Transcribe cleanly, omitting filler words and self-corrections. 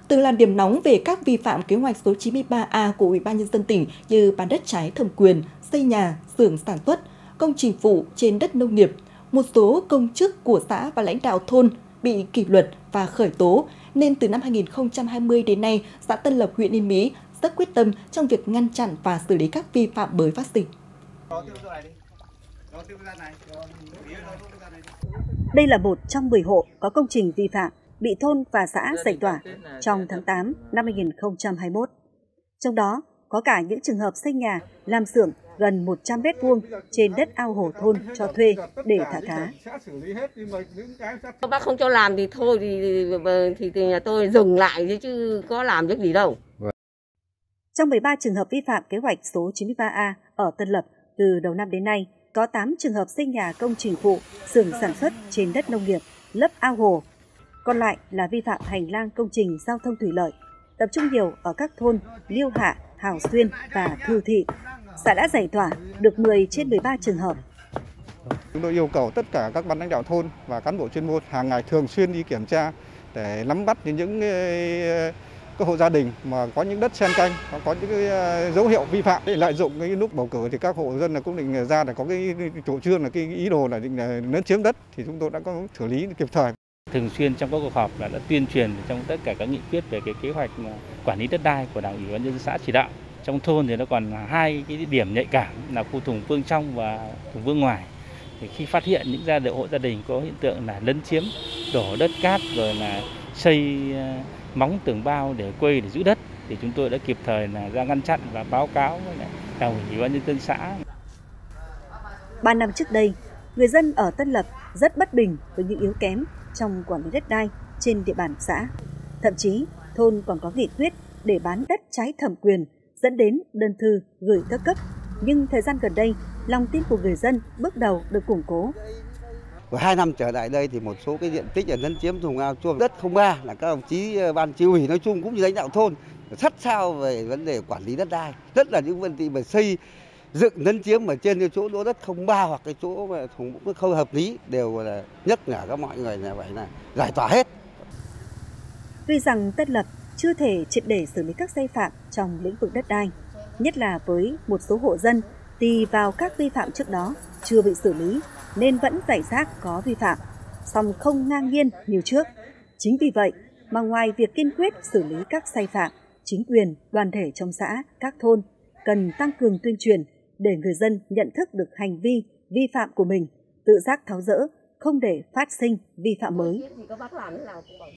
từng là điểm nóng về các vi phạm kế hoạch số 93A của Ủy ban nhân dân tỉnh như bán đất trái thẩm quyền, xây nhà, xưởng sản xuất, công trình phụ trên đất nông nghiệp. Một số công chức của xã và lãnh đạo thôn bị kỷ luật và khởi tố, nên từ năm 2020 đến nay, xã Tân Lập, huyện Yên Mỹ rất quyết tâm trong việc ngăn chặn và xử lý các vi phạm mới phát sinh. Đây là một trong 10 hộ có công trình vi phạm bị thôn và xã giải tỏa trong tháng 8 năm 2021. Trong đó có cả những trường hợp xây nhà, làm xưởng gần 100 m² trên đất ao hồ thôn cho thuê để thả cá. Bác không cho làm thì thôi thì nhà tôi dừng lại chứ có làm được gì đâu. Trong 13 trường hợp vi phạm kế hoạch số 93A ở Tân Lập từ đầu năm đến nay, có 8 trường hợp xây nhà công trình phụ, xưởng sản xuất trên đất nông nghiệp, lấp ao hồ. Còn lại là vi phạm hành lang công trình giao thông thủy lợi, tập trung nhiều ở các thôn Liêu Hạ, Hào Xuyên và Thư Thị. Xã đã giải tỏa được 10 trên 13 trường hợp. Chúng tôi yêu cầu tất cả các ban lãnh đạo thôn và cán bộ chuyên môn hàng ngày thường xuyên đi kiểm tra để nắm bắt những các hộ gia đình mà có những đất xen canh, có những dấu hiệu vi phạm để lợi dụng cái lúc bầu cử thì các hộ dân cũng định ra để có cái chủ trương là cái ý đồ là định lấn chiếm đất, thì chúng tôi đã có xử lý kịp thời. Thường xuyên trong các cuộc họp là đã tuyên truyền trong tất cả các nghị quyết về cái kế hoạch quản lý đất đai của Đảng ủy ban nhân dân xã chỉ đạo. Trong thôn thì nó còn hai cái điểm nhạy cảm là khu Thùng Vương trong và Thùng Vương ngoài. Thì khi phát hiện những hộ gia đình có hiện tượng là lấn chiếm, đổ đất cát rồi là xây móng tường bao để quây để giữ đất, thì chúng tôi đã kịp thời là ra ngăn chặn và báo cáo với Đảng ủy ban nhân dân xã. 3 năm trước đây, người dân ở Tân Lập rất bất bình với những yếu kém trong quản lý đất đai trên địa bàn xã. Thậm chí, thôn còn có nghị quyết để bán đất trái thẩm quyền, dẫn đến đơn thư gửi các cấp. Nhưng thời gian gần đây, lòng tin của người dân bước đầu được củng cố. 2 năm trở lại đây thì một số cái diện tích ở lấn chiếm vùng ao chuông đất 03 là các đồng chí ban chi ủy nói chung cũng như lãnh đạo thôn sát sao về vấn đề quản lý đất đai, rất là những vấn đề mà xây dựng lấn chiếm ở trên cái chỗ đỗ đất 03 hoặc cái chỗ mà không hợp lý đều là nhắc nhở các mọi người là phải là giải tỏa hết. Tuy rằng Tân Lập chưa thể triệt để xử lý các sai phạm trong lĩnh vực đất đai, nhất là với một số hộ dân thì vào các vi phạm trước đó chưa bị xử lý nên vẫn rải rác có vi phạm, song không ngang nhiên như trước. Chính vì vậy mà ngoài việc kiên quyết xử lý các sai phạm, chính quyền, đoàn thể trong xã, các thôn cần tăng cường tuyên truyền để người dân nhận thức được hành vi vi phạm của mình, tự giác tháo dỡ, không để phát sinh vi phạm mới.